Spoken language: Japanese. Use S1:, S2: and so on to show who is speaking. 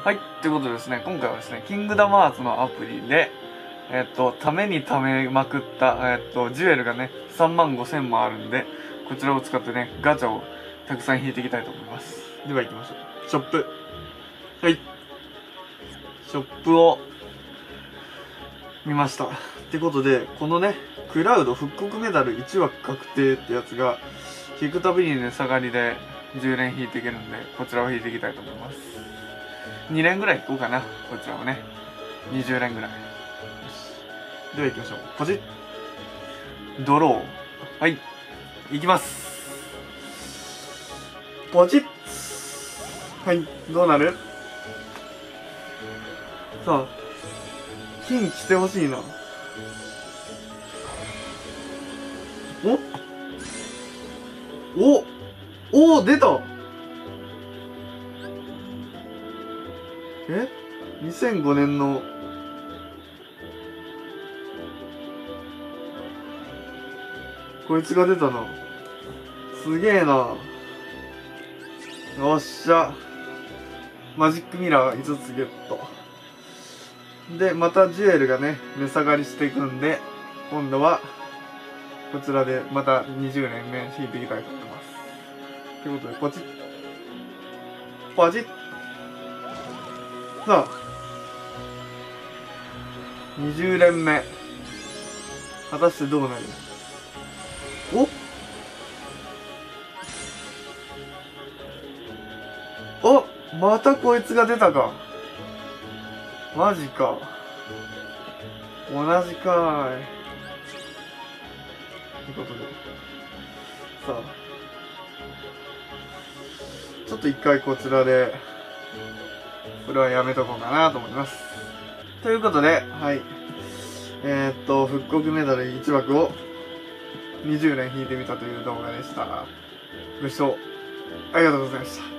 S1: はい、ということでですね、今回はですね、キングダムハーツのアプリで、ためにためまくった、ジュエルがね、35,000もあるんで、こちらを使ってね、ガチャをたくさん引いていきたいと思います。では行きましょう。ショップ。はい。ショップを見ました。ってことで、このね、クラウド復刻メダル1枠確定ってやつが、引くたびにね、下がりで10連引いていけるんで、こちらを引いていきたいと思います。2連ぐらい引こうかな。こちらをね。20連ぐらい。よし。では行きましょう。ポチッ。ドロー。はい。行きます。ポチッ。はい。どうなる？さあ。金来てほしいな。お出た。2005年のこいつが出たな。すげえな。よっしゃ。マジックミラー5つゲット。で、またジュエルがね、値下がりしていくんで、今度は、こちらでまた20連目引いていきたいと思います。ということで、ポチッ。ポチッ。さあ、20連目。果たしてどうなる？またこいつが出たか。マジか。同じかーい。ということで。さあ。ちょっと一回こちらで、これはやめとこうかなと思います。ということで、はい。復刻メダル1枠を20連引いてみたという動画でした。ご視聴ありがとうございました。